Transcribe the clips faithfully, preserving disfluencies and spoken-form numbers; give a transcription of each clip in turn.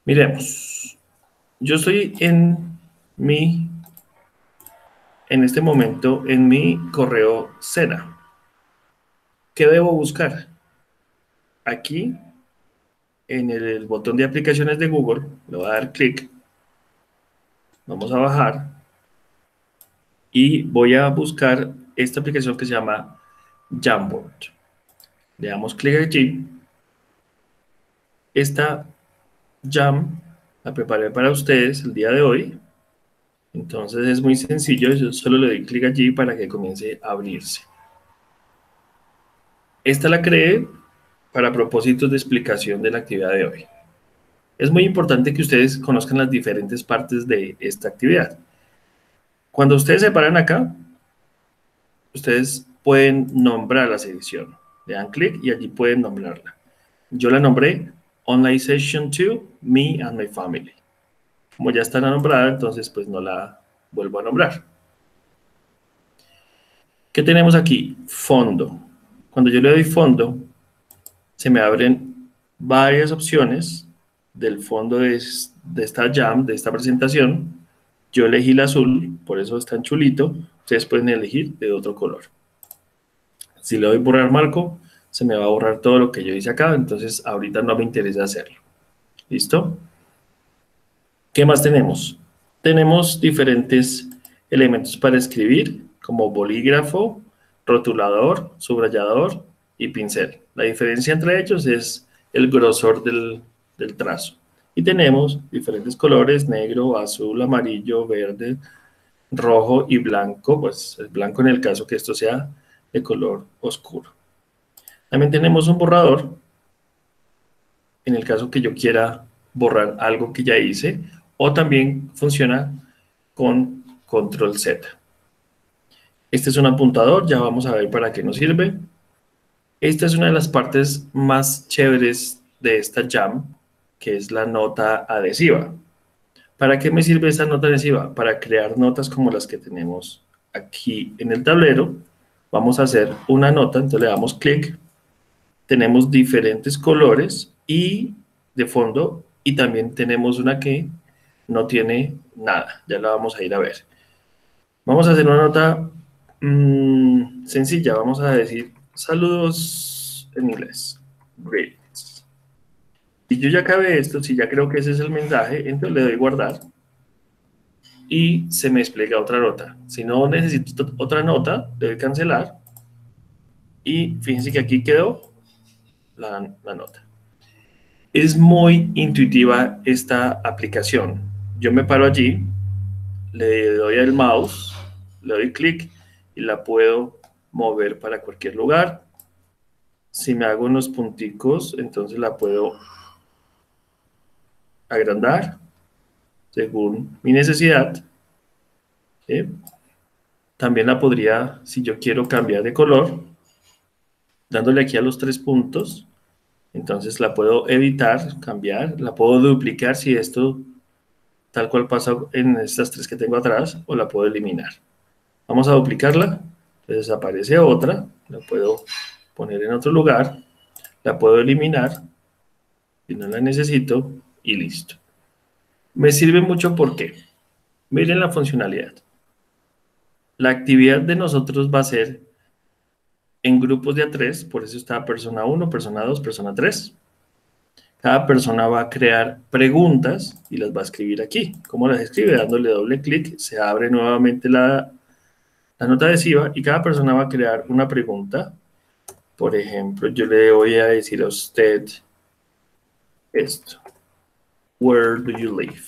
Miremos. Yo estoy en mi, en este momento, en mi correo Sena. ¿Qué debo buscar? Aquí, en el botón de aplicaciones de Google, le voy a dar clic. Vamos a bajar y voy a buscar esta aplicación que se llama Jamboard. Le damos clic aquí. Esta Jam la preparé para ustedes el día de hoy. Entonces es muy sencillo, yo solo le doy clic allí para que comience a abrirse. Esta la creé para propósitos de explicación de la actividad de hoy. Es muy importante que ustedes conozcan las diferentes partes de esta actividad. Cuando ustedes se paran acá, ustedes pueden nombrar la sección. Le dan clic y allí pueden nombrarla. Yo la nombré Online Session dos, Me and My Family. Como ya está nombrada, entonces pues no la vuelvo a nombrar. ¿Qué tenemos aquí? Fondo. Cuando yo le doy fondo, se me abren varias opciones del fondo de, de esta jam, de esta presentación. Yo elegí el azul, por eso es tan chulito. Ustedes pueden elegir de otro color. Si le doy borrar marco, se me va a borrar todo lo que yo hice acá, entonces ahorita no me interesa hacerlo. ¿Listo? ¿Qué más tenemos? Tenemos diferentes elementos para escribir, como bolígrafo, rotulador, subrayador y pincel. La diferencia entre ellos es el grosor del, del trazo. Y tenemos diferentes colores, negro, azul, amarillo, verde, rojo y blanco, pues el blanco en el caso que esto sea de color oscuro. También tenemos un borrador, en el caso que yo quiera borrar algo que ya hice, o también funciona con control Z. Este es un apuntador, ya vamos a ver para qué nos sirve. Esta es una de las partes más chéveres de esta jam, que es la nota adhesiva. ¿Para qué me sirve esta nota adhesiva? Para crear notas como las que tenemos aquí en el tablero. Vamos a hacer una nota, entonces le damos clic. Tenemos diferentes colores y de fondo, y también tenemos una que no tiene nada. Ya la vamos a ir a ver. Vamos a hacer una nota mmm, sencilla. Vamos a decir saludos en inglés. Greetings. Si yo ya acabé esto, si ya creo que ese es el mensaje, entonces le doy guardar y se me despliega otra nota. Si no necesito otra nota, le doy cancelar y fíjense que aquí quedó la, la nota. Es muy intuitiva esta aplicación. Yo me paro allí, le doy al mouse, le doy clic y la puedo mover para cualquier lugar. Si me hago unos punticos, entonces la puedo agrandar según mi necesidad. ¿Sí? También la podría, si yo quiero cambiar de color, dándole aquí a los tres puntos, entonces la puedo editar, cambiar, la puedo duplicar si esto tal cual pasa en estas tres que tengo atrás, o la puedo eliminar. Vamos a duplicarla, entonces aparece otra, la puedo poner en otro lugar, la puedo eliminar, si no la necesito, y listo. Me sirve mucho porque, miren la funcionalidad. La actividad de nosotros va a ser en grupos de a tres, por eso está persona uno, persona dos, persona tres. Cada persona va a crear preguntas y las va a escribir aquí. ¿Cómo las escribe? Dándole doble clic, se abre nuevamente la, la nota adhesiva y cada persona va a crear una pregunta. Por ejemplo, yo le voy a decir a usted esto. Where do you live?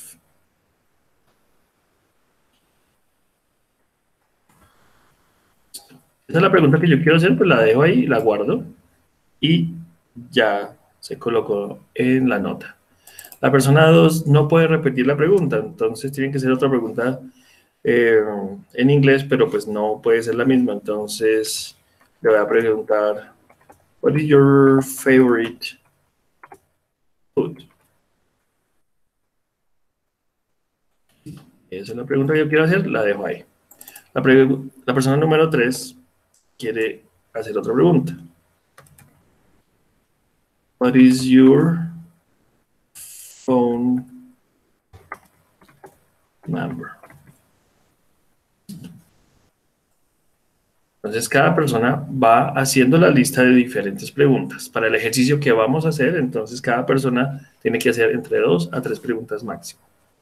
Esa es la pregunta que yo quiero hacer, pues la dejo ahí, la guardo y ya se colocó en la nota. La persona dos no puede repetir la pregunta, entonces tiene que ser otra pregunta eh, en inglés, pero pues no puede ser la misma. Entonces le voy a preguntar, what is your favorite food? Esa es la pregunta que yo quiero hacer, la dejo ahí. La, la persona número tres quiere hacer otra pregunta. What is your phone Entonces, cada persona va haciendo la lista de diferentes preguntas. Para el ejercicio que vamos a hacer, entonces, cada persona tiene que hacer entre dos a tres preguntas máximo.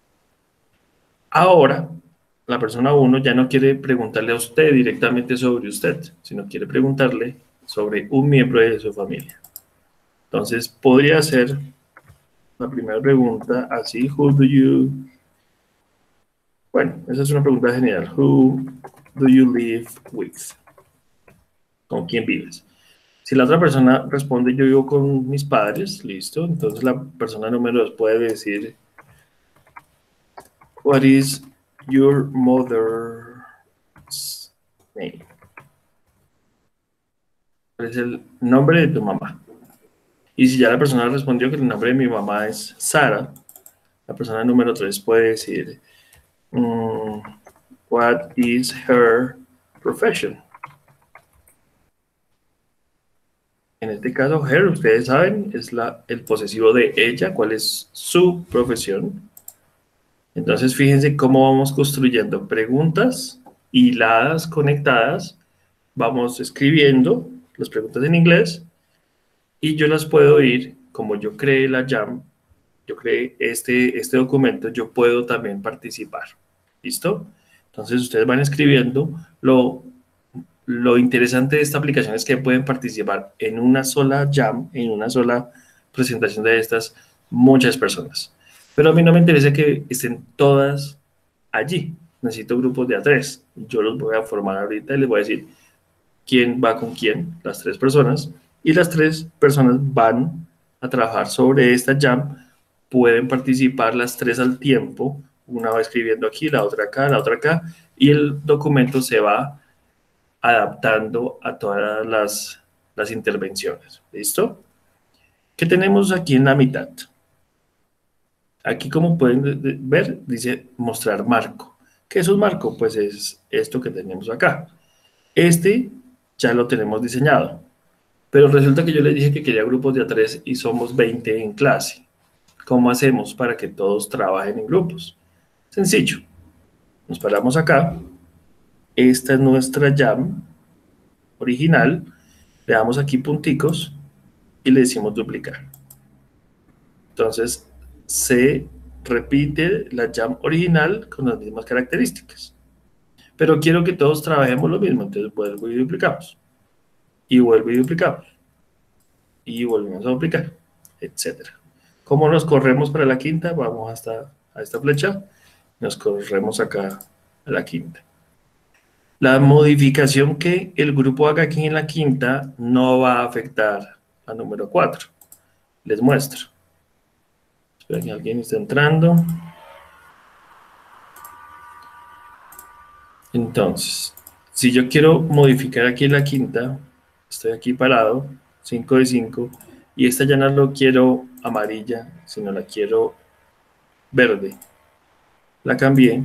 Ahora, la persona uno ya no quiere preguntarle a usted directamente sobre usted, sino quiere preguntarle sobre un miembro de su familia. Entonces, podría ser la primera pregunta así, who do you... Bueno, esa es una pregunta general. Who do you live with? ¿Con quién vives? Si la otra persona responde, yo vivo con mis padres, listo. Entonces la persona número dos puede decir, what is your mother's name? ¿Cuál es el nombre de tu mamá? Y si ya la persona respondió que el nombre de mi mamá es Sara, la persona número tres puede decir, mm, what is her profession? En este caso, her, ustedes saben, es la, el posesivo de ella, cuál es su profesión. Entonces, fíjense cómo vamos construyendo preguntas hiladas, conectadas. Vamos escribiendo las preguntas en inglés y yo las puedo ir, como yo creé la jam, yo creé este, este documento, yo puedo también participar. ¿Listo? Entonces, ustedes van escribiendo. Lo, lo interesante de esta aplicación es que pueden participar en una sola jam, en una sola presentación de estas, muchas personas. Pero a mí no me interesa que estén todas allí. Necesito grupos de a tres. Yo los voy a formar ahorita y les voy a decir quién va con quién, las tres personas, y las tres personas van a trabajar sobre esta jam. Pueden participar las tres al tiempo, una va escribiendo aquí, la otra acá, la otra acá, y el documento se va adaptando a todas las, las intervenciones. ¿Listo? ¿Qué tenemos aquí en la mitad? Aquí, como pueden ver, dice mostrar marco. ¿Qué es un marco? Pues es esto que tenemos acá. Este ya lo tenemos diseñado, pero resulta que yo les dije que quería grupos de a tres y somos veinte en clase. ¿Cómo hacemos para que todos trabajen en grupos? Sencillo. Nos paramos acá. Esta es nuestra jam original. Le damos aquí punticos y le decimos duplicar. Entonces, se repite la jam original con las mismas características. Pero quiero que todos trabajemos lo mismo, entonces vuelvo y duplicamos. Y vuelvo y duplicamos. Y volvemos a duplicar, etcétera. ¿Cómo nos corremos para la quinta? Vamos hasta a esta flecha. Nos corremos acá a la quinta. La modificación que el grupo haga aquí en la quinta no va a afectar al número cuatro. Les muestro. Espera que alguien está entrando. Entonces, si yo quiero modificar aquí la quinta, estoy aquí parado, cinco de cinco, y esta ya no lo quiero amarilla, sino la quiero verde. La cambié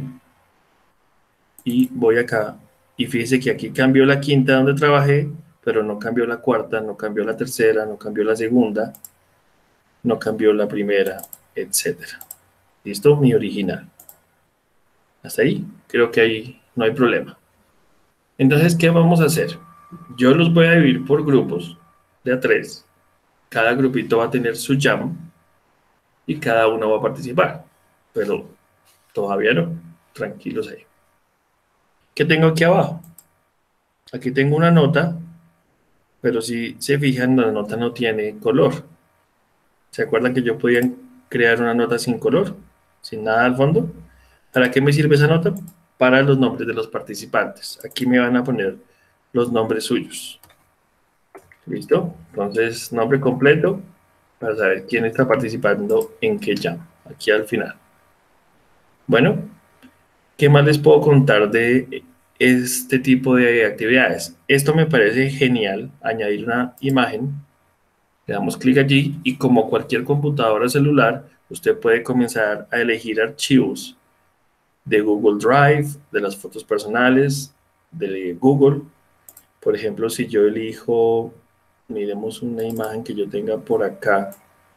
y voy acá. Y fíjese que aquí cambió la quinta donde trabajé, pero no cambió la cuarta, no cambió la tercera, no cambió la segunda, no cambió la primera, etcétera. ¿Listo? Mi original. Hasta ahí, creo que ahí no hay problema. Entonces, ¿qué vamos a hacer? Yo los voy a dividir por grupos de a tres. Cada grupito va a tener su jam y cada uno va a participar. Pero todavía no. Tranquilos ahí. ¿Qué tengo aquí abajo? Aquí tengo una nota, pero si se fijan, la nota no tiene color. ¿Se acuerdan que yo podía crear una nota sin color? Sin nada al fondo. ¿Para qué me sirve esa nota? Para los nombres de los participantes. Aquí me van a poner los nombres suyos. ¿Listo? Entonces, nombre completo para saber quién está participando en qué jam. Aquí al final. Bueno, ¿qué más les puedo contar de este tipo de actividades? Esto me parece genial, añadir una imagen. Le damos clic allí y como cualquier computadora celular, usted puede comenzar a elegir archivos de Google Drive, de las fotos personales, de Google. Por ejemplo, si yo elijo, miremos una imagen que yo tenga por acá,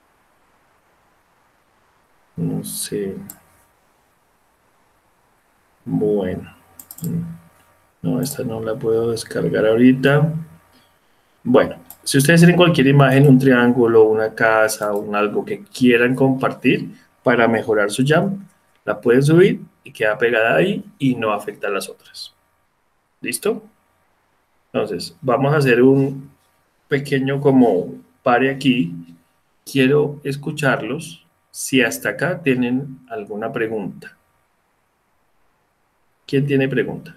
no sé, bueno, No, esta no la puedo descargar ahorita. Bueno, si ustedes tienen cualquier imagen, un triángulo, una casa, un algo que quieran compartir para mejorar su jam, la pueden subir y queda pegada ahí y no afecta a las otras. ¿Listo? Entonces, vamos a hacer un pequeño como pare aquí. Quiero escucharlos si hasta acá tienen alguna pregunta. ¿Quién tiene pregunta?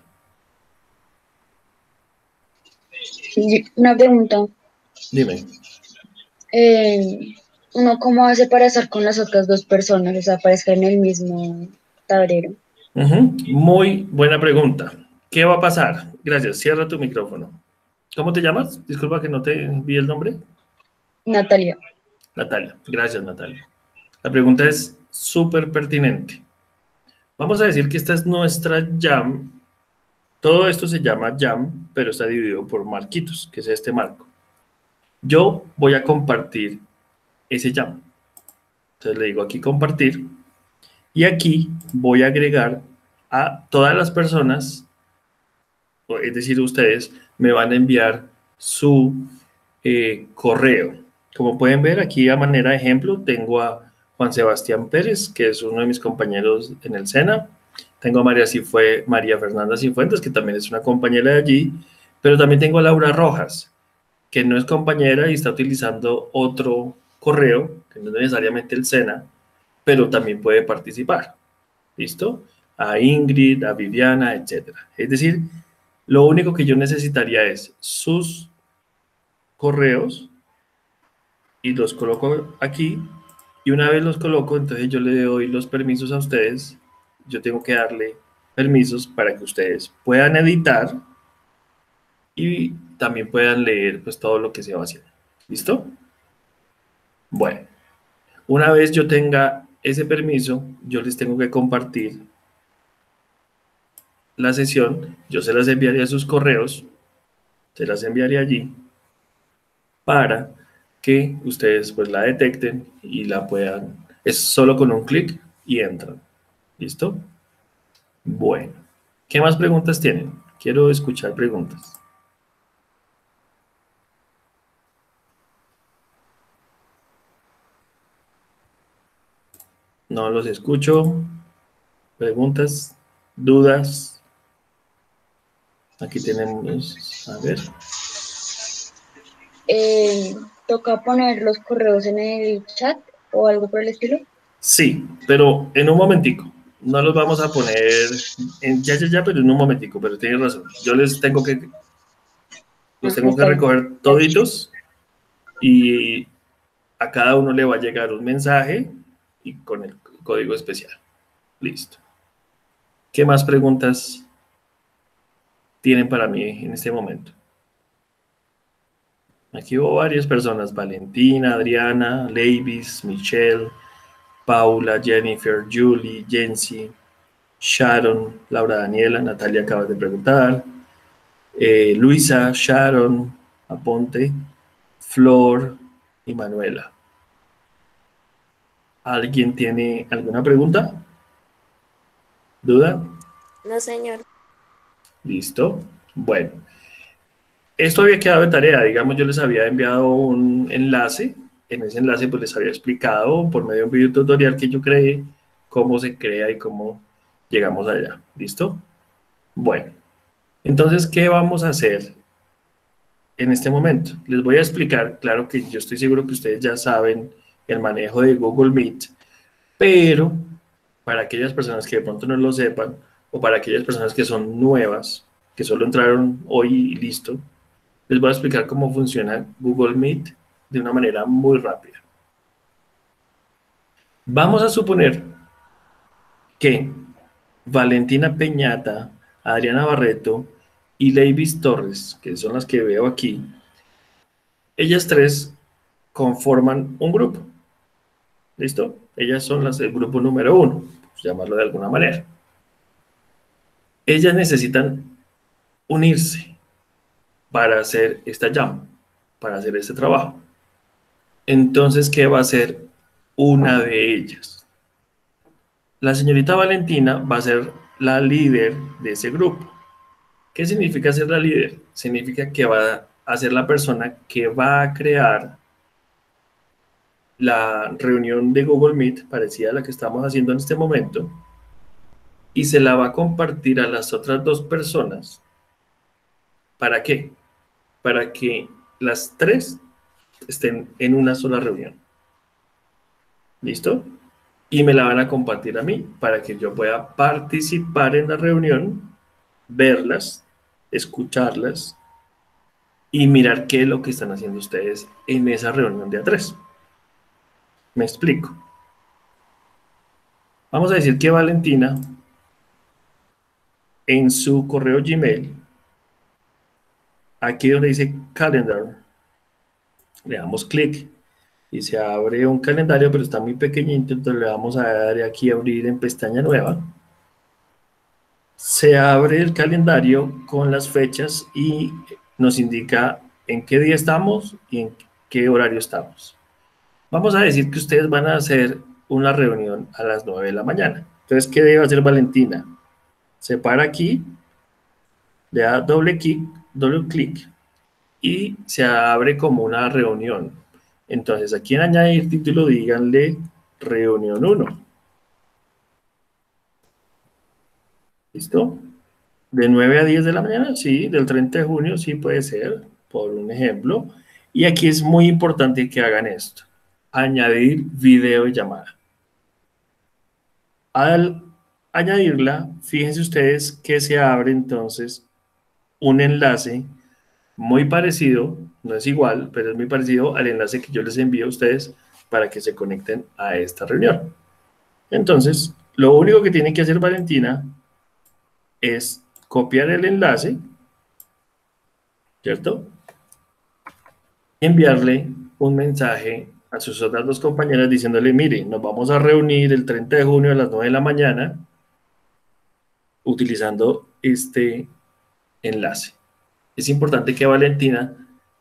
Sí, una pregunta. Dime. Eh, ¿Uno cómo hace para estar con las otras dos personas? O sea, para estar en el mismo tablero. Ujú, muy buena pregunta. ¿Qué va a pasar? Gracias. Cierra tu micrófono. ¿Cómo te llamas? Disculpa que no te vi el nombre. Natalia. Natalia. Gracias, Natalia. La pregunta es súper pertinente. Vamos a decir que esta es nuestra jam. Todo esto se llama jam, pero está dividido por marquitos, que es este marco. Yo voy a compartir ese jam. Entonces le digo aquí compartir. Y aquí voy a agregar a todas las personas, es decir, ustedes me van a enviar su eh, correo. Como pueden ver aquí a manera de ejemplo, tengo a Juan Sebastián Pérez, que es uno de mis compañeros en el SENA. Tengo a María, Cifue, María Fernanda Cifuentes, que también es una compañera de allí. Pero también tengo a Laura Rojas, que no es compañera y está utilizando otro correo, que no es necesariamente el SENA, pero también puede participar. ¿Listo? A Ingrid, a Viviana, etcétera. Es decir, lo único que yo necesitaría es sus correos y los coloco aquí. Y una vez los coloco, entonces yo le doy los permisos a ustedes. Yo tengo que darle permisos para que ustedes puedan editar y también puedan leer pues todo lo que se va haciendo. ¿Listo? Bueno, una vez yo tenga ese permiso, yo les tengo que compartir la sesión. Yo se las enviaría a sus correos, se las enviaré allí para que ustedes pues la detecten y la puedan, es solo con un clic y entran. ¿Listo? Bueno, ¿qué más preguntas tienen? Quiero escuchar preguntas. No los escucho. Preguntas, dudas. Aquí tenemos, a ver. Eh, ¿Toca poner los correos en el chat o algo por el estilo? Sí, pero en un momentico. No los vamos a poner en ya, ya, ya, pero en un momentico, pero tienes razón. Yo les tengo que, los Ah, tengo que está bien. recoger toditos y a cada uno le va a llegar un mensaje y con el código especial. Listo. ¿Qué más preguntas tienen para mí en este momento? Aquí hubo varias personas, Valentina, Adriana, Leivis, Michelle, Paula, Jennifer, Julie, Jency, Sharon, Laura Daniela, Natalia acabas de preguntar, eh, Luisa, Sharon, Aponte, Flor y Manuela. ¿Alguien tiene alguna pregunta? ¿Duda? No, señor. Listo. Bueno, esto había quedado de tarea, digamos, yo les había enviado un enlace, en ese enlace pues les había explicado por medio de un video tutorial que yo creé cómo se crea y cómo llegamos allá. ¿Listo? Bueno, entonces, ¿qué vamos a hacer en este momento? Les voy a explicar, claro que yo estoy seguro que ustedes ya saben el manejo de Google Meet, pero para aquellas personas que de pronto no lo sepan, o para aquellas personas que son nuevas, que solo entraron hoy y listo, les voy a explicar cómo funciona Google Meet de una manera muy rápida. Vamos a suponer que Valentina Peñata, Adriana Barreto y Leivis Torres, que son las que veo aquí, ellas tres conforman un grupo. ¿Listo? Ellas son las del grupo número uno, pues llamarlo de alguna manera. Ellas necesitan unirse para hacer esta jam, para hacer este trabajo. Entonces, ¿qué va a hacer una de ellas? La señorita Valentina va a ser la líder de ese grupo. ¿Qué significa ser la líder? Significa que va a ser la persona que va a crear la reunión de Google Meet, parecida a la que estamos haciendo en este momento, y se la va a compartir a las otras dos personas. ¿Para qué? Para que las tres estén en una sola reunión. ¿Listo? Y me la van a compartir a mí para que yo pueda participar en la reunión, verlas, escucharlas y mirar qué es lo que están haciendo ustedes en esa reunión de a tres. Me explico. Vamos a decir que Valentina, en su correo Gmail, aquí donde dice Calendar, le damos clic y se abre un calendario, pero está muy pequeñito, entonces le vamos a dar aquí a abrir en pestaña nueva. Se abre el calendario con las fechas y nos indica en qué día estamos y en qué horario estamos. Vamos a decir que ustedes van a hacer una reunión a las nueve de la mañana. Entonces, ¿qué debe hacer Valentina? Se para aquí, le da doble clic, doble clic y se abre como una reunión. Entonces, aquí en añadir título, díganle reunión uno. ¿Listo? De nueve a diez de la mañana, sí, del treinta de junio, sí puede ser, por un ejemplo. Y aquí es muy importante que hagan esto. Añadir video y llamada. Al añadirla, fíjense ustedes que se abre entonces un enlace muy parecido, no es igual, pero es muy parecido al enlace que yo les envío a ustedes para que se conecten a esta reunión. Entonces, lo único que tiene que hacer Valentina es copiar el enlace, ¿cierto? Y enviarle un mensaje a sus otras dos compañeras diciéndole, mire, nos vamos a reunir el treinta de junio a las nueve de la mañana utilizando este enlace. Es importante que Valentina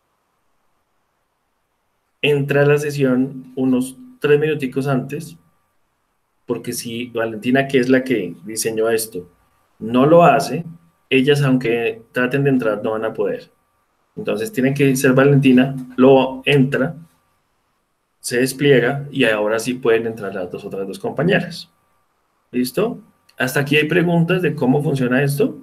entre a la sesión unos tres minuticos antes, porque si Valentina, que es la que diseñó esto, no lo hace, ellas, aunque traten de entrar, no van a poder. Entonces tiene que ser Valentina, lo entra, se despliega y ahora sí pueden entrar las dos otras dos compañeras. ¿Listo? Hasta aquí hay preguntas de cómo funciona esto.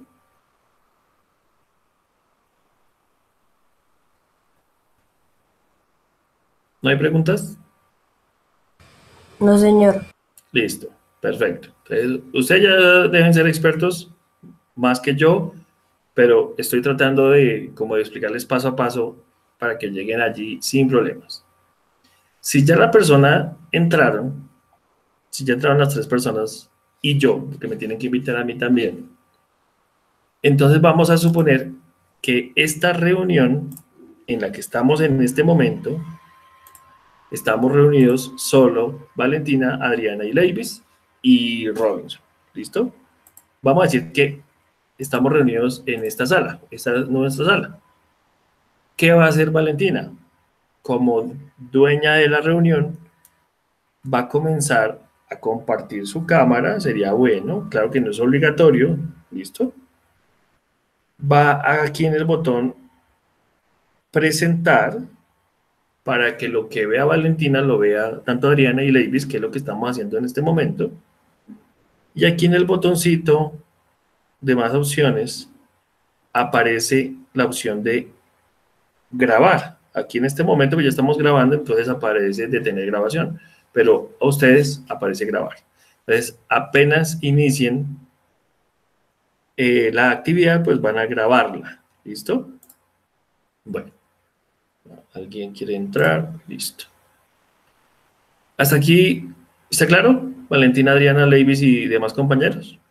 ¿No hay preguntas? No, señor. Listo, perfecto. Entonces, ustedes ya deben ser expertos más que yo, pero estoy tratando de, como de explicarles paso a paso para que lleguen allí sin problemas. Si ya la persona entraron, si ya entraron las tres personas y yo, porque me tienen que invitar a mí también, entonces vamos a suponer que esta reunión en la que estamos en este momento, estamos reunidos solo Valentina, Adriana y Leivis y Robinson. ¿Listo? Vamos a decir que estamos reunidos en esta sala. Esta es nuestra sala. ¿Qué va a hacer Valentina? Como dueña de la reunión, va a comenzar a compartir su cámara. Sería bueno. Claro que no es obligatorio. ¿Listo? Va aquí en el botón presentar para que lo que vea Valentina lo vea tanto Adriana y Leivis, que es lo que estamos haciendo en este momento. Y aquí en el botoncito de más opciones aparece la opción de grabar. Aquí en este momento pues ya estamos grabando, entonces aparece detener grabación, pero a ustedes aparece grabar. Entonces, apenas inicien eh, la actividad, pues van a grabarla. ¿Listo? Bueno. ¿Alguien quiere entrar? Listo. ¿Hasta aquí está claro? Valentina, Adriana, Leivis y demás compañeros.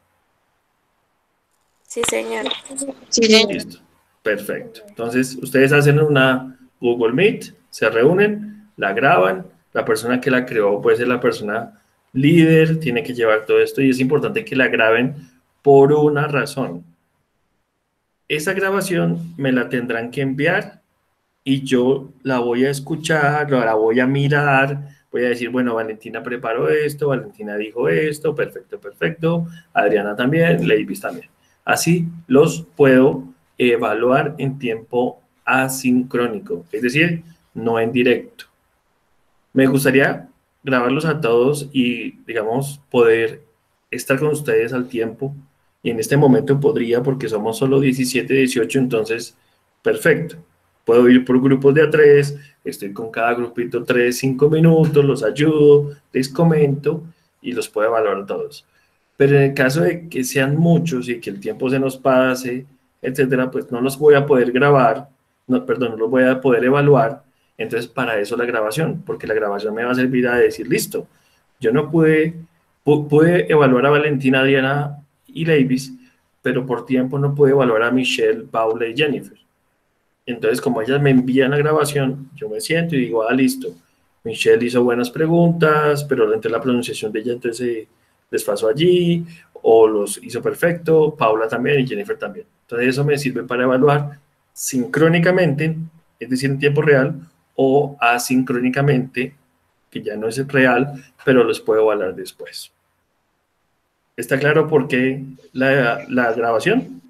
Sí, señor. Sí, señor. Listo. Perfecto. Entonces, ustedes hacen una Google Meet, se reúnen, la graban. La persona que la creó puede ser la persona líder, tiene que llevar todo esto y es importante que la graben por una razón. Esa grabación me la tendrán que enviar y yo la voy a escuchar, la voy a mirar, voy a decir, bueno, Valentina preparó esto, Valentina dijo esto, perfecto, perfecto, Adriana también, Leivis también. Así los puedo evaluar en tiempo asincrónico, es decir, no en directo. Me gustaría grabarlos a todos y, digamos, poder estar con ustedes al tiempo. Y en este momento podría, porque somos solo diecisiete, dieciocho, entonces, perfecto. Puedo ir por grupos de a tres, estoy con cada grupito tres, cinco minutos, los ayudo, les comento y los puedo evaluar a todos. Pero en el caso de que sean muchos y que el tiempo se nos pase, etcétera, pues no los voy a poder grabar, no, perdón, no los voy a poder evaluar. Entonces, para eso la grabación, porque la grabación me va a servir a decir, listo, yo no pude, pu pude evaluar a Valentina, Diana y Leivis, pero por tiempo no pude evaluar a Michelle, Paula y Jennifer. Entonces, como ellas me envían la grabación, yo me siento y digo, ah, listo, Michelle hizo buenas preguntas, pero entre la pronunciación de ella entonces se desfasó allí, o los hizo perfecto, Paula también y Jennifer también. Entonces, eso me sirve para evaluar sincrónicamente, es decir, en tiempo real, o asincrónicamente, que ya no es real, pero los puedo evaluar después. ¿Está claro por qué la, la grabación?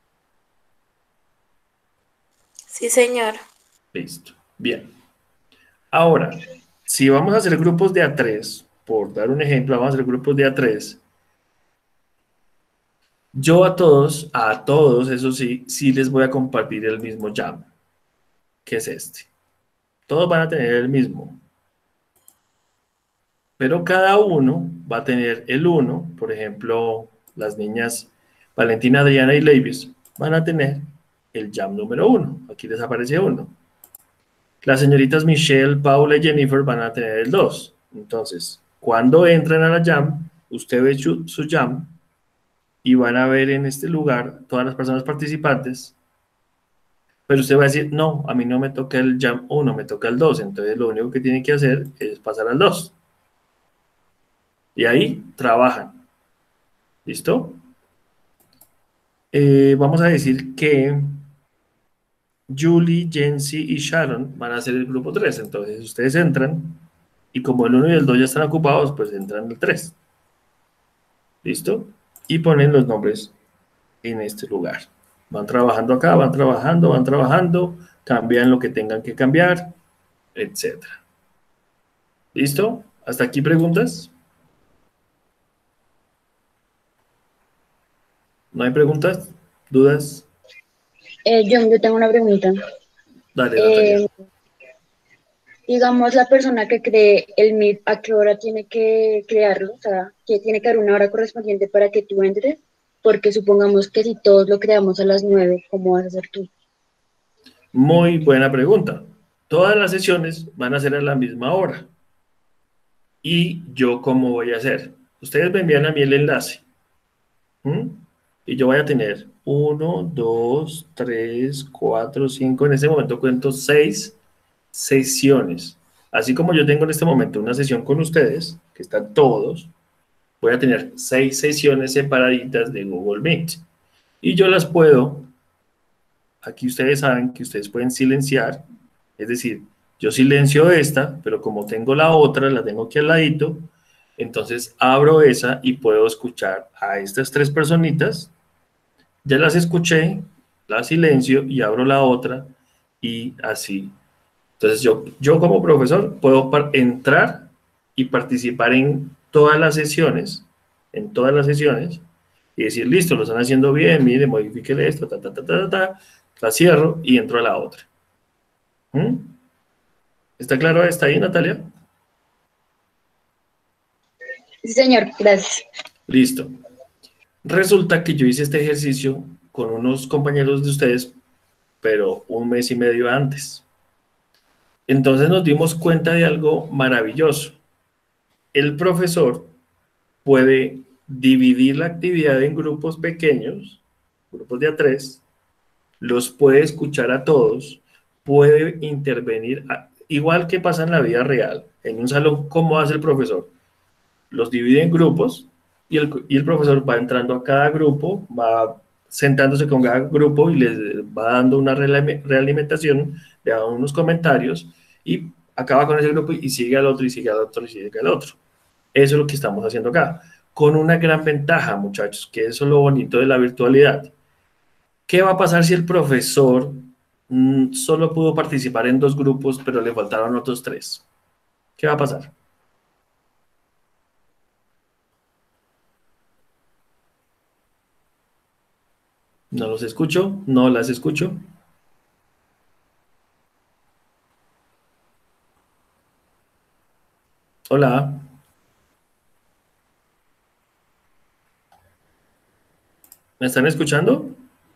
Sí, señor. Listo. Bien. Ahora, si vamos a hacer grupos de a tres, por dar un ejemplo, vamos a hacer grupos de a tres. Yo a todos, a todos, eso sí, sí les voy a compartir el mismo jam, que es este. Todos van a tener el mismo. Pero cada uno va a tener el uno, por ejemplo, las niñas Valentina, Adriana y Leivis van a tener el jam número uno. Aquí les aparece uno. Las señoritas Michelle, Paula y Jennifer van a tener el dos. Entonces, cuando entran a la jam, usted ve su, su jam y van a ver en este lugar todas las personas participantes. Pero usted va a decir, no, a mí no me toca el jam uno, me toca el dos. Entonces, lo único que tiene que hacer es pasar al dos. Y ahí trabajan. ¿Listo? Eh, vamos a decir que Julie, Jency y Sharon van a ser el grupo tres. Entonces ustedes entran y como el uno y el dos ya están ocupados, pues entran el tres. ¿Listo? Y ponen los nombres en este lugar. Van trabajando acá, van trabajando, van trabajando, cambian lo que tengan que cambiar, etcétera. ¿Listo? ¿Hasta aquí preguntas? ¿No hay preguntas? ¿Dudas? Eh, John, yo tengo una pregunta. Dale, Natalia. Eh, digamos, la persona que cree el Meet, ¿a qué hora tiene que crearlo? O sea, que tiene que dar una hora correspondiente para que tú entres, porque supongamos que si todos lo creamos a las nueve, ¿cómo vas a hacer tú? Muy buena pregunta. Todas las sesiones van a ser a la misma hora. ¿Y yo cómo voy a hacer? Ustedes me envían a mí el enlace. ¿Mm? Y yo voy a tener uno, dos, tres, cuatro, cinco. En este momento cuento seis sesiones. Así como yo tengo en este momento una sesión con ustedes, que están todos, voy a tener seis sesiones separaditas de Google Meet. Y yo las puedo, aquí ustedes saben que ustedes pueden silenciar, es decir, yo silencio esta, pero como tengo la otra, la tengo aquí al ladito, entonces abro esa y puedo escuchar a estas tres personitas. Ya las escuché, las silencio y abro la otra y así. Entonces yo, yo como profesor puedo entrar y participar en todas las sesiones, en todas las sesiones, y decir, listo, lo están haciendo bien, mire, modifíquele esto, ta, ta, ta, ta, ta, la cierro y entro a la otra. ¿Mm? ¿Está claro? ¿Está ahí, Natalia? Sí, señor, gracias. Listo. Resulta que yo hice este ejercicio con unos compañeros de ustedes, pero un mes y medio antes. Entonces nos dimos cuenta de algo maravilloso. El profesor puede dividir la actividad en grupos pequeños, grupos de a tres, los puede escuchar a todos, puede intervenir, a, igual que pasa en la vida real. En un salón, ¿cómo hace el profesor? Los divide en grupos y el, y el profesor va entrando a cada grupo, va sentándose con cada grupo y les va dando una realimentación, le da unos comentarios y acaba con ese grupo y sigue al otro y sigue al otro y sigue al otro. Eso es lo que estamos haciendo acá, con una gran ventaja, muchachos, que eso es lo bonito de la virtualidad. ¿Qué va a pasar si el profesor mm, solo pudo participar en dos grupos, pero le faltaron otros tres? ¿Qué va a pasar? No los escucho, no las escucho. Hola. ¿Me están escuchando?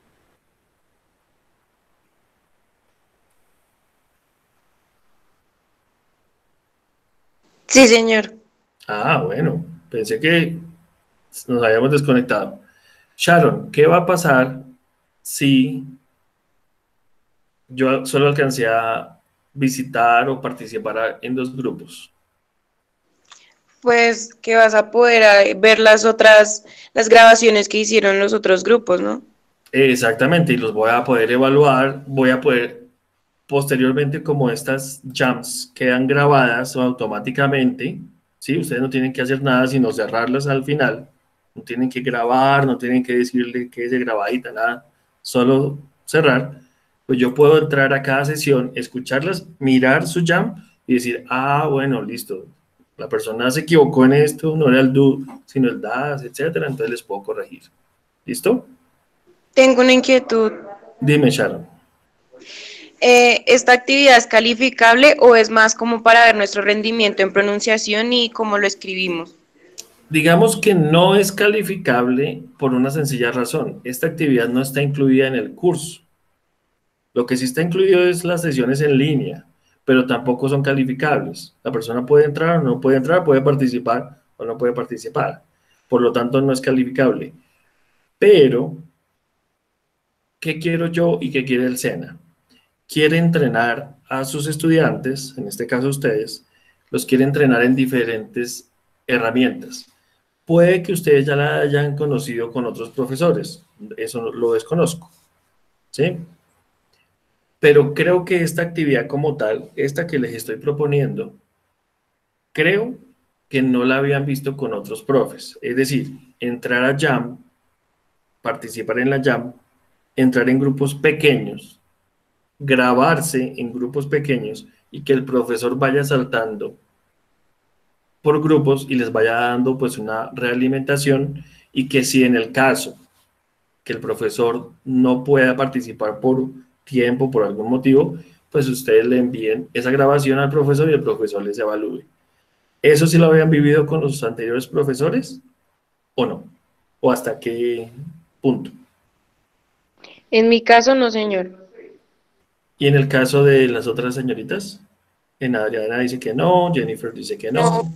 Sí, señor. Ah, bueno, pensé que nos habíamos desconectado. Sharon, ¿qué va a pasar si yo solo alcancé a visitar o participar en dos grupos? Pues que vas a poder eh, ver las otras, las grabaciones que hicieron los otros grupos, ¿no? Exactamente, y los voy a poder evaluar, voy a poder posteriormente, como estas jams quedan grabadas automáticamente, ¿sí? Ustedes no tienen que hacer nada sino cerrarlas al final, no tienen que grabar, no tienen que decirle que es de grabadita, nada, solo cerrar. Pues yo puedo entrar a cada sesión, escucharlas, mirar su jam y decir, ah, bueno, listo, la persona se equivocó en esto, no era el do, sino el das, etcétera, entonces les puedo corregir. ¿Listo? Tengo una inquietud. Dime, Sharon. Eh, ¿esta actividad es calificable o es más como para ver nuestro rendimiento en pronunciación y cómo lo escribimos? Digamos que no es calificable por una sencilla razón. Esta actividad no está incluida en el curso. Lo que sí está incluido es las sesiones en línea, pero tampoco son calificables. La persona puede entrar o no puede entrar, puede participar o no puede participar. Por lo tanto, no es calificable. Pero, ¿qué quiero yo y qué quiere el SENA? Quiere entrenar a sus estudiantes, en este caso ustedes, los quiere entrenar en diferentes herramientas. Puede que ustedes ya la hayan conocido con otros profesores, eso lo desconozco, ¿sí? Pero creo que esta actividad como tal, esta que les estoy proponiendo, creo que no la habían visto con otros profes. Es decir, entrar a Jam, participar en la Jam, entrar en grupos pequeños, grabarse en grupos pequeños y que el profesor vaya saltando por grupos y les vaya dando pues una realimentación y que si en el caso que el profesor no pueda participar por tiempo, por algún motivo, pues ustedes le envíen esa grabación al profesor y el profesor les evalúe. ¿Eso sí lo habían vivido con los anteriores profesores o no? ¿O hasta qué punto? En mi caso, no, señor. Y en el caso de las otras señoritas, en Adriana dice que no, Jennifer dice que no,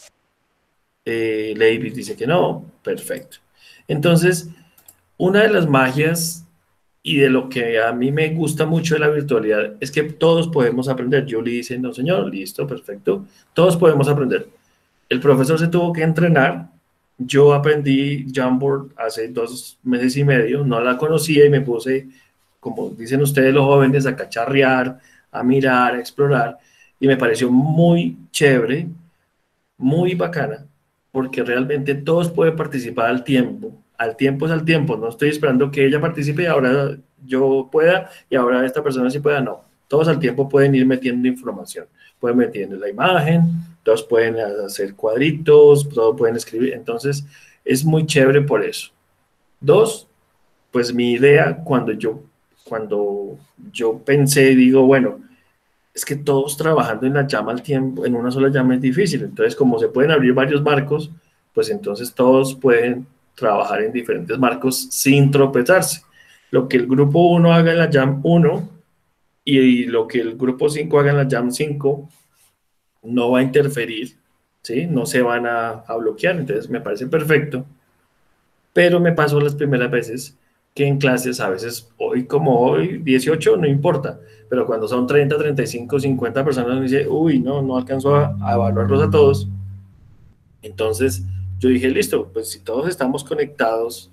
eh, Lady dice que no, perfecto. Entonces, una de las magias y de lo que a mí me gusta mucho de la virtualidad es que todos podemos aprender. Julie dice, no señor, listo, perfecto, todos podemos aprender. El profesor se tuvo que entrenar, yo aprendí Jamboard hace dos meses y medio, no la conocía y me puse, como dicen ustedes los jóvenes, a cacharrear, a mirar, a explorar, y me pareció muy chévere, muy bacana, porque realmente todos pueden participar al tiempo. Al tiempo es al tiempo, no estoy esperando que ella participe y ahora yo pueda y ahora esta persona sí pueda, no. Todos al tiempo pueden ir metiendo información, pueden metiendo la imagen, todos pueden hacer cuadritos, todos pueden escribir, entonces es muy chévere por eso. Dos, pues mi idea cuando yo, cuando yo pensé, digo, bueno, es que todos trabajando en la llama al tiempo, en una sola llama es difícil. Entonces, como se pueden abrir varios marcos, pues entonces todos pueden trabajar en diferentes marcos sin tropezarse. Lo que el grupo uno haga en la jam uno y lo que el grupo cinco haga en la jam cinco no va a interferir, ¿sí? No se van a, a bloquear, entonces me parece perfecto. Pero me pasó las primeras veces que en clases, a veces hoy como hoy, dieciocho, no importa, pero cuando son treinta, treinta y cinco, cincuenta personas, me dice, uy, no, no alcanzo a, a evaluarlos a todos. Entonces yo dije, listo, pues si todos estamos conectados,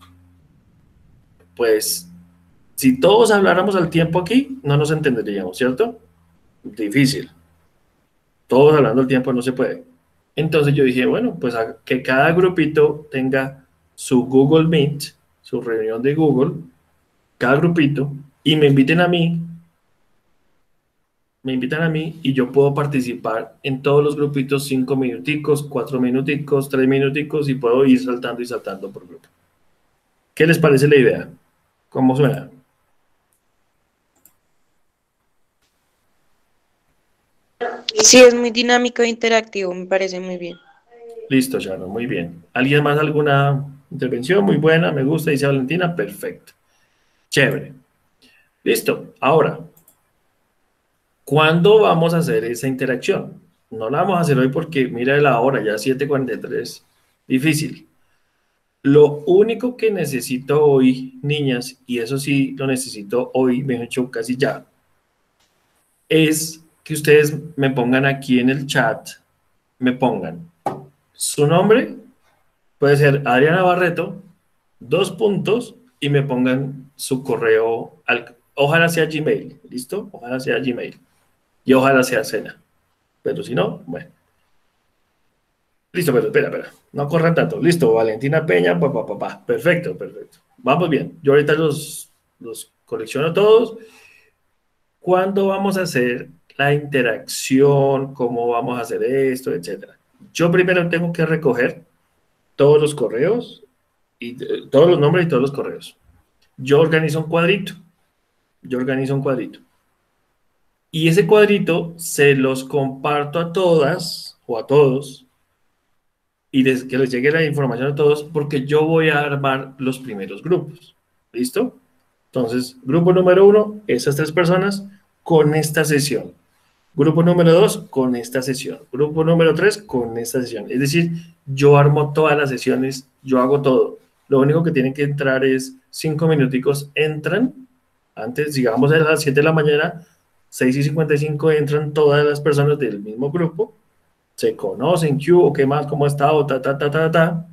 pues si todos habláramos al tiempo aquí, no nos entenderíamos, ¿cierto? Difícil. Todos hablando al tiempo no se puede. Entonces yo dije, bueno, pues a, que cada grupito tenga su Google Meet, su reunión de Google, cada grupito, y me inviten a mí, me invitan a mí y yo puedo participar en todos los grupitos cinco minuticos, cuatro minuticos, tres minuticos y puedo ir saltando y saltando por grupo. ¿Qué les parece la idea? ¿Cómo suena? Sí, es muy dinámico e interactivo, me parece muy bien. Listo, Sharon, muy bien. ¿Alguien más alguna intervención? Muy buena, me gusta, dice Valentina, perfecto. Chévere. Listo, ahora, ¿cuándo vamos a hacer esa interacción? No la vamos a hacer hoy porque mira la hora, ya siete cuarenta y tres, difícil. Lo único que necesito hoy, niñas, y eso sí lo necesito hoy, me he hecho casi ya, es que ustedes me pongan aquí en el chat, me pongan su nombre, puede ser Adriana Barreto, dos puntos, y me pongan su correo, al, ojalá sea Gmail, ¿listo? Ojalá sea Gmail, y ojalá sea Cena, pero si no, bueno. Listo, pero espera, espera, no corran tanto, listo, Valentina Peña, papá, papá, perfecto, perfecto, vamos bien, yo ahorita los, los colecciono todos. ¿Cuándo vamos a hacer la interacción? ¿Cómo vamos a hacer esto? Etcétera. Yo primero tengo que recoger todos los correos, y eh, todos los nombres y todos los correos. Yo organizo un cuadrito. Yo organizo un cuadrito. Y ese cuadrito se los comparto a todas o a todos y les, que les llegue la información a todos porque yo voy a armar los primeros grupos. ¿Listo? Entonces, grupo número uno, esas tres personas con esta sesión. Grupo número dos, con esta sesión. Grupo número tres, con esta sesión. Es decir, yo armo todas las sesiones, yo hago todo. Lo único que tienen que entrar es cinco minuticos, entran, antes, digamos a las siete de la mañana, seis y cincuenta y cinco entran todas las personas del mismo grupo, se conocen, ¿qué hubo? ¿Qué más? ¿Cómo está? O ta, ta, ta, ta, ta.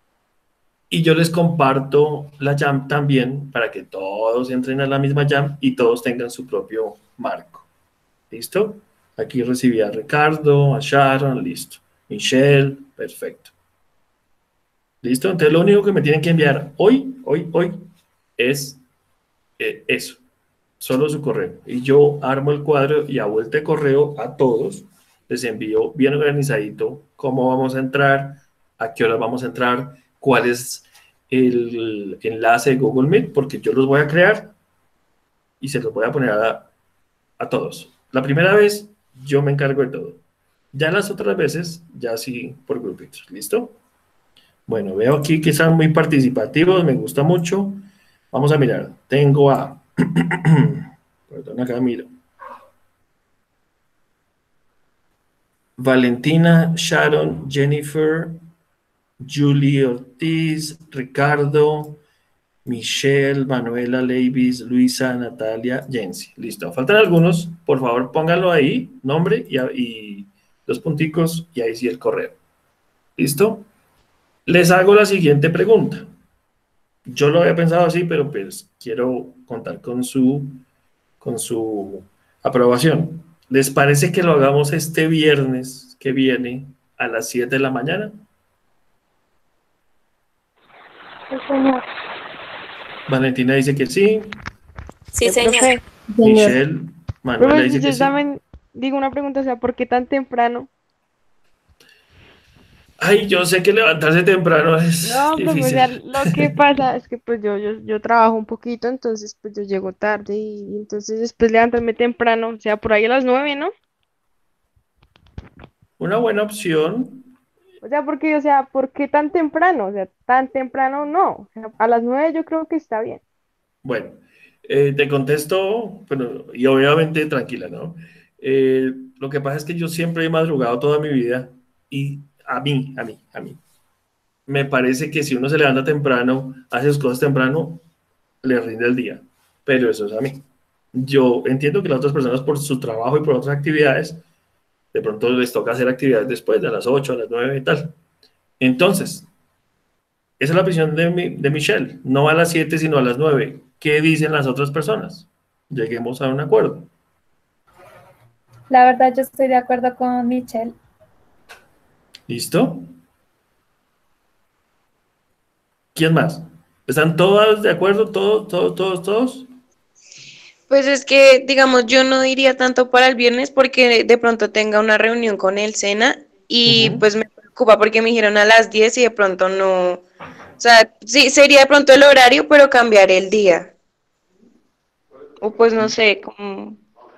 Y yo les comparto la jam también para que todos entren a la misma jam y todos tengan su propio marco. ¿Listo? Aquí recibí a Ricardo, a Sharon, listo. Michelle, perfecto. ¿Listo? Entonces lo único que me tienen que enviar hoy, hoy, hoy, es eh, eso. Solo su correo. Y yo armo el cuadro y a vuelta de correo a todos les envío bien organizadito cómo vamos a entrar, a qué hora vamos a entrar, cuál es el enlace de Google Meet, porque yo los voy a crear y se los voy a poner a, a todos. La primera vez yo me encargo de todo. Ya las otras veces, ya sí por grupitos. ¿Listo? Bueno, veo aquí que están muy participativos, me gusta mucho. Vamos a mirar. Tengo a... Perdón, acá miro. Valentina, Sharon, Jennifer, Julie Ortiz, Ricardo, Michelle, Manuela, Leivis, Luisa, Natalia, Jensi. Listo. Faltan algunos. Por favor, pónganlo ahí, nombre y, y dos punticos y ahí sí el correo. ¿Listo? Les hago la siguiente pregunta. Yo lo había pensado así, pero pues quiero contar con su, con su aprobación. ¿Les parece que lo hagamos este viernes que viene a las siete de la mañana? Sí, señor. Valentina dice que sí. Sí, Eh, señor. profe, Michelle, Manuela profe, dice yo que sí. también digo una pregunta, o sea, ¿por qué tan temprano? Ay, yo sé que levantarse temprano es No, profe, o difícil. sea, lo que pasa es que pues yo, yo, yo trabajo un poquito, entonces pues yo llego tarde y entonces después levantarme temprano, o sea, por ahí a las nueve, ¿no? Una buena opción. O sea, porque, o sea, ¿por qué tan temprano? O sea, tan temprano no, o sea, a las nueve yo creo que está bien. Bueno, eh, te contesto, pero, y obviamente tranquila, ¿no? Eh, lo que pasa es que yo siempre he madrugado toda mi vida y a mí, a mí, a mí. Me parece que si uno se levanta temprano, hace sus cosas temprano, le rinde el día. Pero eso es a mí. Yo entiendo que las otras personas por su trabajo y por otras actividades, de pronto les toca hacer actividades después de las ocho, a las nueve y tal. Entonces, esa es la opinión de, mi- de Michelle. No a las siete, sino a las nueve. ¿Qué dicen las otras personas? Lleguemos a un acuerdo. La verdad, yo estoy de acuerdo con Michelle. ¿Listo? ¿Quién más? ¿Están todas de acuerdo? ¿Todos, todos, todos, todos? Pues es que, digamos, yo no diría tanto para el viernes porque de pronto tenga una reunión con el SENA y Ujú. pues me preocupa porque me dijeron a las diez y de pronto no, o sea, sí, sería de pronto el horario, pero cambiar el día. O pues no sé, como...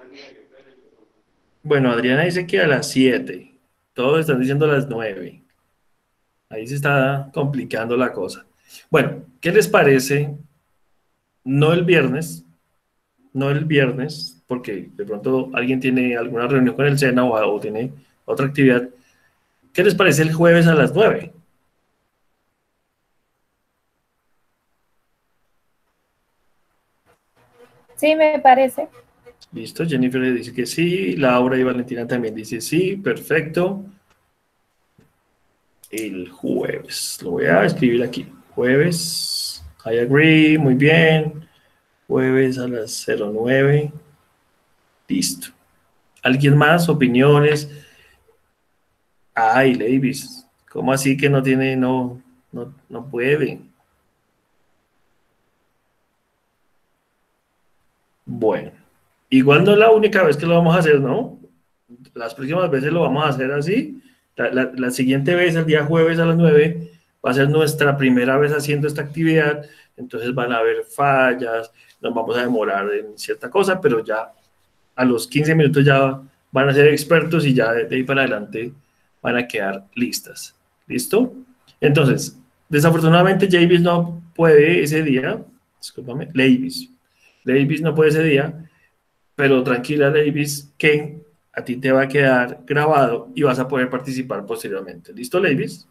Bueno, Adriana dice que a las siete. Todos están diciendo a las nueve. Ahí se está complicando la cosa. Bueno, ¿qué les parece? No el viernes, no el viernes, porque de pronto alguien tiene alguna reunión con el SENA o, o tiene otra actividad. ¿Qué les parece el jueves a las nueve? Sí, me parece. Listo, Jennifer le dice que sí, Laura y Valentina también dice sí, perfecto. El jueves, lo voy a escribir aquí. Jueves, I agree, muy bien. Jueves a las cero nueve. Listo. ¿Alguien más? ¿Opiniones? Ay, Davis, ¿cómo así que no tiene, no, no, no puede? Bueno, igual no es la única vez que lo vamos a hacer, ¿no? Las próximas veces lo vamos a hacer así. La, la- la siguiente vez, el día jueves a las nueve, va a ser nuestra primera vez haciendo esta actividad. Entonces van a haber fallas, nos vamos a demorar en cierta cosa, pero ya a los quince minutos ya van a ser expertos y ya de, de ahí para adelante van a quedar listas. ¿Listo? Entonces, desafortunadamente Javis no puede ese día, discúlpame, Davis. Davis no puede ese día, pero tranquila, Davis, que a ti te va a quedar grabado y vas a poder participar posteriormente. ¿Listo, Davis?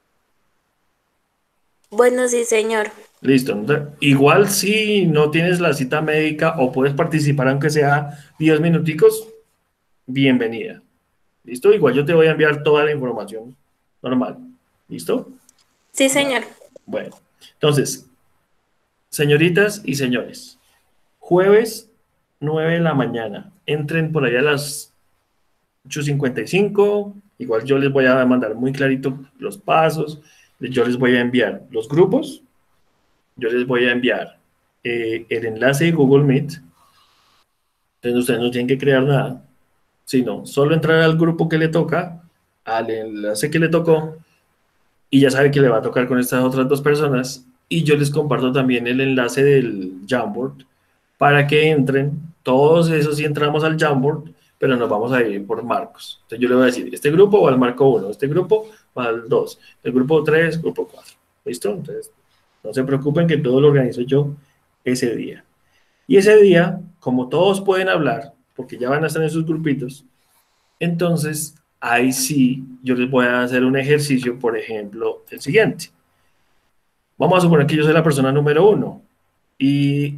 Bueno, sí, señor. Listo. Entonces, igual si no tienes la cita médica o puedes participar aunque sea diez minuticos, bienvenida. ¿Listo? Igual yo te voy a enviar toda la información normal. ¿Listo? Sí, señor. Bueno, entonces, señoritas y señores, jueves nueve de la mañana, entren por allá a las ocho cincuenta y cinco. Igual yo les voy a mandar muy clarito los pasos, yo les voy a enviar los grupos, yo les voy a enviar eh, el enlace de Google Meet, entonces ustedes no tienen que crear nada, sino solo entrar al grupo que le toca, al enlace que le tocó, y ya sabe que le va a tocar con estas otras dos personas, y yo les comparto también el enlace del Jamboard para que entren, todos esos y entramos al Jamboard, pero nos vamos a ir por marcos. Entonces yo le voy a decir, este grupo va al marco uno, este grupo va al dos, el grupo tres, grupo cuatro. ¿Listo? Entonces, no se preocupen que todo lo organizo yo ese día. Y ese día, como todos pueden hablar, porque ya van a estar en sus grupitos, entonces ahí sí yo les voy a hacer un ejercicio, por ejemplo, el siguiente. Vamos a suponer que yo soy la persona número uno y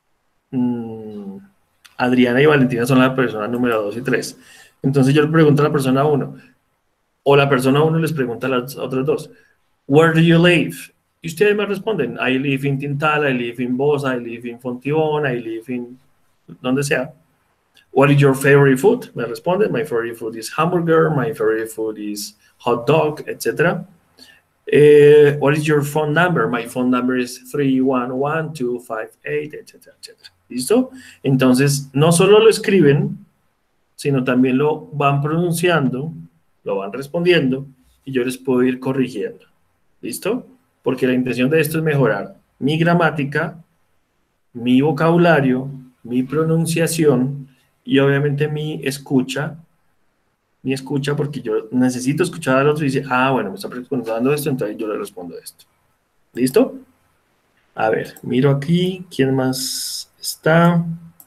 mmm, Adriana y Valentina son la persona número dos y tres. Entonces yo le pregunto a la persona uno, o la persona uno les pregunta a las otras dos, Where do you live? Y ustedes me responden, I live in Tintal, I live in Bosa, I live in Fontibón, I live in donde sea. What is your favorite food? Me responden, my favorite food is hamburger, my favorite food is hot dog, et cetera. Uh, what is your phone number? My phone number is three one one, two five eight, etcétera, etcétera. ¿Listo? Entonces, no solo lo escriben, sino también lo van pronunciando, lo van respondiendo y yo les puedo ir corrigiendo. ¿Listo? Porque la intención de esto es mejorar mi gramática, mi vocabulario, mi pronunciación y obviamente mi escucha, mi escucha porque yo necesito escuchar al otro y dice, ah, bueno, me está preguntando esto, entonces yo le respondo esto. ¿Listo? A ver, miro aquí, ¿quién más está?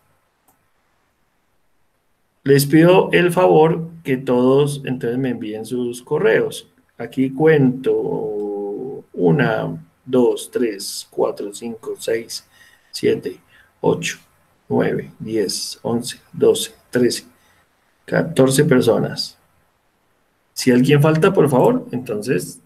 Les pido el favor que todos entonces me envíen sus correos. Aquí cuento una, dos, tres, cuatro, cinco, seis, siete, ocho, nueve, diez, once, doce, trece, catorce personas. Si alguien falta, por favor, entonces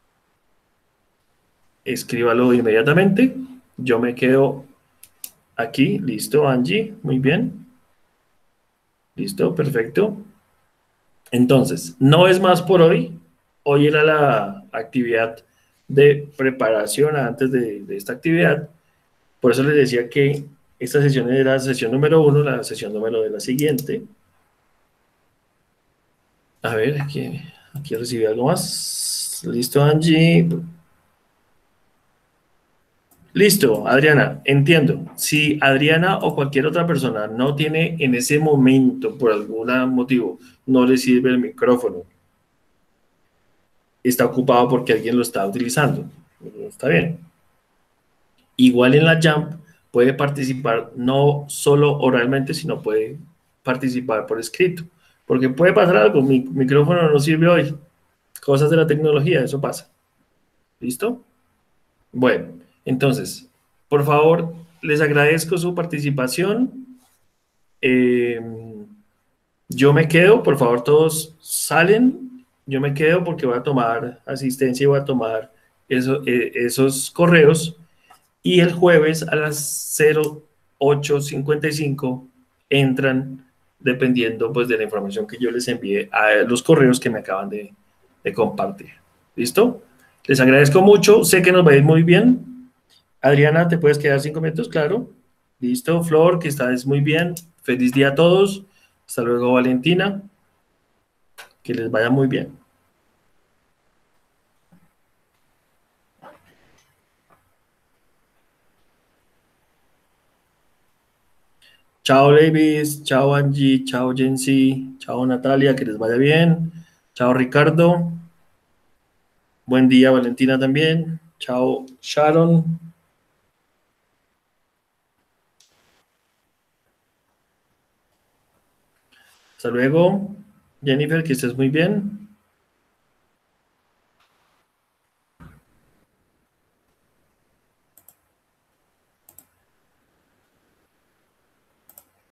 escríbalo inmediatamente. Yo me quedo aquí. Listo, Angie. Muy bien. Listo, perfecto. Entonces, no es más por hoy. Hoy era la actividad de preparación antes de, de esta actividad. Por eso les decía que esta sesión era la sesión número uno, la sesión número de la siguiente. A ver, aquí, aquí recibí algo más. Listo, Angie. Listo, Adriana, entiendo. Si Adriana o cualquier otra persona no tiene en ese momento, por algún motivo, no le sirve el micrófono, está ocupado porque alguien lo está utilizando. Está bien. Igual en la Jump puede participar no solo oralmente, sino puede participar por escrito. Porque puede pasar algo, mi micrófono no sirve hoy. Cosas de la tecnología, eso pasa. ¿Listo? Bueno, entonces, por favor, les agradezco su participación. Eh, yo me quedo, por favor, todos salen. Yo me quedo porque voy a tomar asistencia y voy a tomar eso, eh, esos correos. Y el jueves a las cero ocho cincuenta y cinco entran, dependiendo pues de la información que yo les envíe a los correos que me acaban de, de compartir. ¿Listo? Les agradezco mucho. Sé que nos va a ir muy bien. Adriana, ¿te puedes quedar cinco minutos? Claro. Listo. Flor, que estás muy bien. Feliz día a todos. Hasta luego, Valentina. Que les vaya muy bien. Chao, Davis. Chao, Angie. Chao, Jensi. Chao, Natalia. Que les vaya bien. Chao, Ricardo. Buen día, Valentina, también. Chao, Sharon. Hasta luego. Jennifer, que estés muy bien.